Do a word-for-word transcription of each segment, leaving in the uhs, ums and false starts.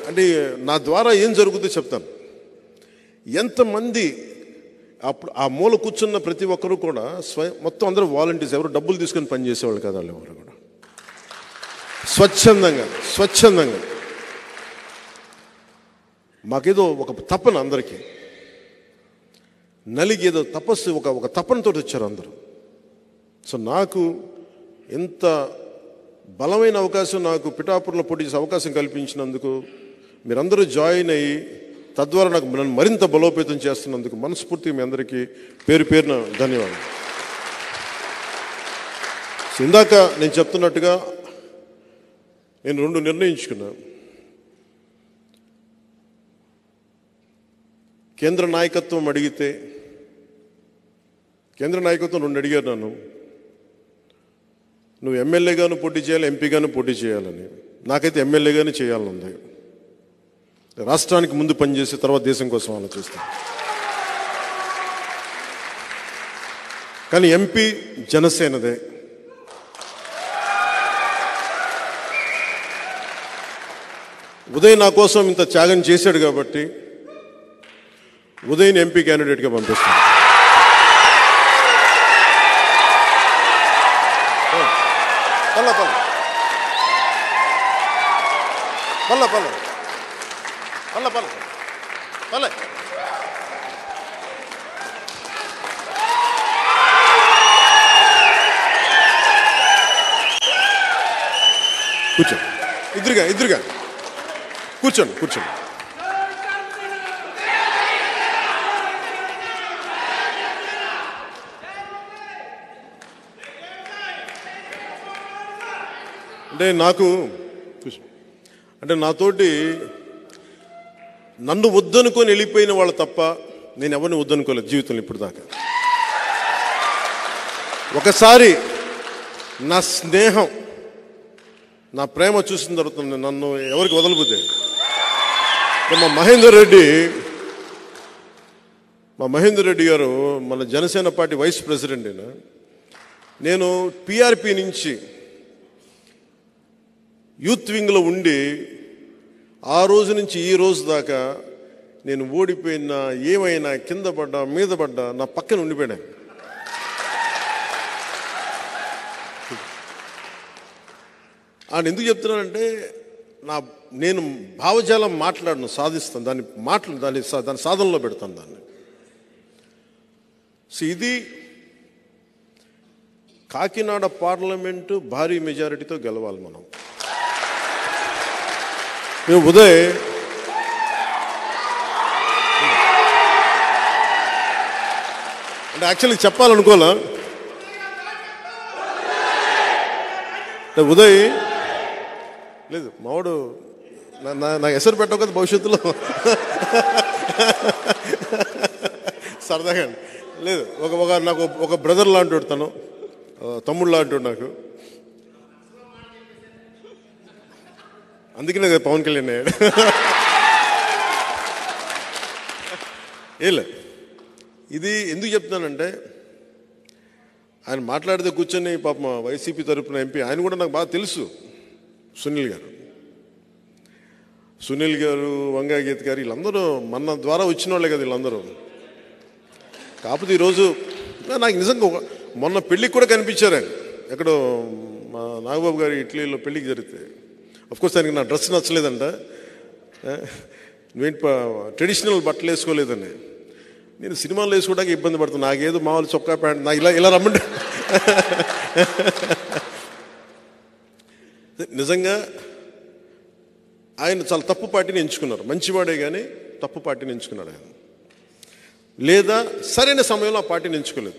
అంటే నా ద్వారా ఏం జరుగుతుందో చెప్తాను. ఎంతమంది అప్పుడు ఆ మూల కూర్చున్న ప్రతి ఒక్కరూ కూడా స్వయం మొత్తం అందరూ వాలంటీర్స్, ఎవరు డబ్బులు తీసుకొని పనిచేసేవాళ్ళు కదా, వాళ్ళు ఎవరు కూడా స్వచ్ఛందంగా స్వచ్ఛందంగా మాకేదో ఒక తపన, అందరికీ నలిగి ఏదో తపస్సు, ఒక ఒక తపనతో వచ్చారు అందరూ. సో నాకు ఎంత బలమైన అవకాశం నాకు పిఠాపురంలో పోటీ చేసే అవకాశం కల్పించినందుకు, మీరందరూ జాయిన్ అయ్యి తద్వారా నాకు నన్ను మరింత బలోపేతం చేస్తున్నందుకు మనస్ఫూర్తిగా మీ అందరికీ పేరు పేరున ధన్యవాదాలు. ఇందాక నేను చెప్తున్నట్టుగా నేను రెండు నిర్ణయించుకున్నాను. కేంద్ర నాయకత్వం అడిగితే, కేంద్ర నాయకత్వం రెండు అడిగారు నన్ను, నువ్వు ఎమ్మెల్యేగాను పోటీ చేయాలి, ఎంపీగాను పోటీ చేయాలని. నాకైతే ఎమ్మెల్యేగానే చేయాలని ఉంది. రాష్ట్రానికి ముందు పనిచేసి తర్వాత దేశం కోసం ఆలోచిస్తాను. కానీ ఎంపీ జనసేనదే. ఉదయ్ నా కోసం ఇంత త్యాగం చేశాడు కాబట్టి ఉదయ్ని ఎంపీ క్యాండిడేట్గా పంపిస్తాను. పల్ల పల్ల పల్ల పల్ల పల్ల పల్ల పల్ల కూర్చోండి, ఇద్దరుగా ఇద్దరుగా కూర్చోండి కూర్చోండి. అంటే నాకు అంటే నాతోటి నన్ను వద్దనుకొని వెళ్ళిపోయిన వాళ్ళు తప్ప నేను ఎవరిని వద్దనుకోలేదు జీవితంలో ఇప్పుడు దాకా. ఒకసారి నా స్నేహం, నా ప్రేమ చూసిన తర్వాత నన్ను ఎవరికి వదలబోతే, మా మహేందర్ రెడ్డి మా మహేందర్ రెడ్డి గారు మన జనసేన పార్టీ వైస్ ప్రెసిడెంట్. అయినా నేను పిఆర్పి నుంచి యూత్ వింగ్లో ఉండి ఆ రోజు నుంచి ఈ రోజు దాకా నేను ఓడిపోయినా ఏమైనా కింద పడ్డా మీద పడ్డా నా పక్కన ఉండిపోయాను. ఆయన ఎందుకు చెప్తున్నానంటే, నా నేను భావజాలం మాట్లాడను, సాధిస్తాను దాన్ని, మాట్లా దాన్ని దాని సాధనలో పెడతాను దాన్ని. సో ఇది కాకినాడ పార్లమెంటు భారీ మెజారిటీతో గెలవాలి మనం. ఉదయ్ అంటే యాక్చువల్లీ చెప్పాలనుకోలే, ఉదయ్ లేదు మావాడు నాకు ఎసరు పెట్టవు కదా భవిష్యత్తులో సరదాగా. లేదు ఒక ఒక నాకు ఒక బ్రదర్ లాంటి తను, తమ్ముడు లాంటి నాకు. అందుకనే పవన్ కళ్యాణ్ అయ్యాడు. ఏలే ఇది ఎందుకు చెప్తున్నానంటే, ఆయన మాట్లాడితే కూర్చొని పాపం వైసీపీ తరపున ఎంపీ, ఆయన కూడా నాకు బాగా తెలుసు, సునీల్ గారు సునీల్ గారు వంగా గీత గారు వీళ్ళందరూ మన ద్వారా వచ్చిన వాళ్ళే కదా వీళ్ళందరూ. కాకపోతే ఈరోజు నాకు నిజంగా మొన్న పెళ్ళికి కూడా కనిపించారు ఆయన ఎక్కడో, మా నాగబాబు గారి ఇటలీలో పెళ్ళికి జరిగితే. అఫ్కోర్స్ ఆయనకి నా డ్రెస్ నచ్చలేదంట, నువ్వేంటి ట్రెడిషనల్ బట్టలు వేసుకోలేదని. నేను సినిమాలు వేసుకోవడానికి ఇబ్బంది పడుతున్నాను, నాకేదో మామూలు చొక్కా ప్యాంట్, నాకు ఇలా ఇలా రమ్మంటే. నిజంగా ఆయన చాలా తప్పు పార్టీని ఎంచుకున్నారు. మంచివాడే కానీ తప్పు పార్టీని ఎంచుకున్నాడు ఆయన, లేదా సరైన సమయంలో ఆ పార్టీని ఎంచుకోలేదు.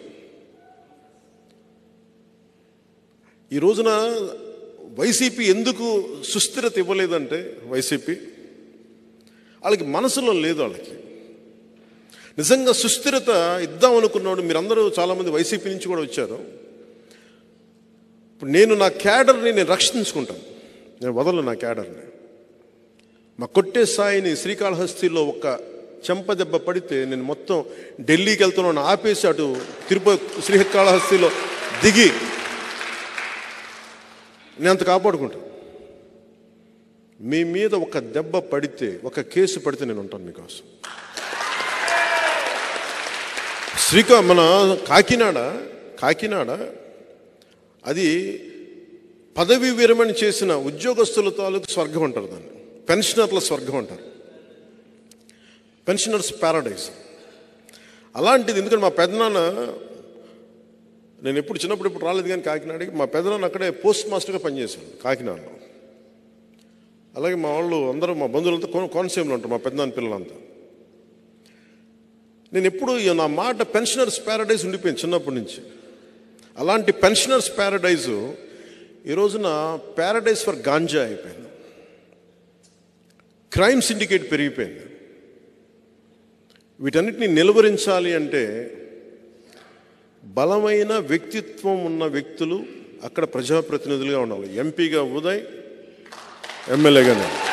ఈ రోజున వైసీపీ ఎందుకు సుస్థిరత ఇవ్వలేదంటే, వైసీపీ వాళ్ళకి మనసులో లేదు. వాళ్ళకి నిజంగా సుస్థిరత ఇద్దాం అనుకున్నాడు. మీరందరూ చాలామంది వైసీపీ నుంచి కూడా వచ్చారు. ఇప్పుడు నేను నా క్యాడర్ని నేను రక్షించుకుంటాను, నేను వదలను నా క్యాడర్ని. మా కొట్టే సాయిని శ్రీకాళహస్తిలో ఒక చెంపదెబ్బ పడితే నేను మొత్తం ఢిల్లీకి వెళ్తున్నాను ఆపేసి అటు తిరుపతి శ్రీకాళహస్తిలో దిగి నేను అంత కాపాడుకుంటాను. మీ మీద ఒక దెబ్బ పడితే, ఒక కేసు పడితే నేను ఉంటాను మీకోసం. శ్రీకా మన కాకినాడ కాకినాడ అది పదవి విరమణ చేసిన ఉద్యోగస్తుల తాలూకు స్వర్గం అంటారు, దాన్ని పెన్షనర్ల స్వర్గం అంటారు, పెన్షనర్స్ ప్యారడైజ్. అలాంటిది. ఎందుకంటే మా పెద్దనాన్న, నేను ఎప్పుడు చిన్నప్పుడు ఇప్పుడు రాలేదు కానీ కాకినాడకి, మా పెద్దనాన్న అక్కడే పోస్ట్ మాస్టర్గా పనిచేశాడు కాకినాడలో. అలాగే మా వాళ్ళు అందరూ, మా బంధువులంతా కోన కోనసీమలో ఉంటారు, మా పెద్దనాన్న పిల్లలంతా. నేను ఎప్పుడు నా మాట పెన్షనర్స్ ప్యారడైజ్ ఉండిపోయింది చిన్నప్పటి నుంచి. అలాంటి పెన్షనర్స్ ప్యారడైజు ఈ రోజున ప్యారడైజ్ ఫర్ గాంజా అయిపోయింది. క్రైమ్ సిండికేట్ పెరిగిపోయింది. వీటన్నిటిని నిలువరించాలి అంటే బలమైన వ్యక్తిత్వం ఉన్న వ్యక్తులు అక్కడ ప్రజాప్రతినిధులుగా ఉండాలి. ఎంపీగా ఉదయ్, ఎమ్మెల్యేగా నేను.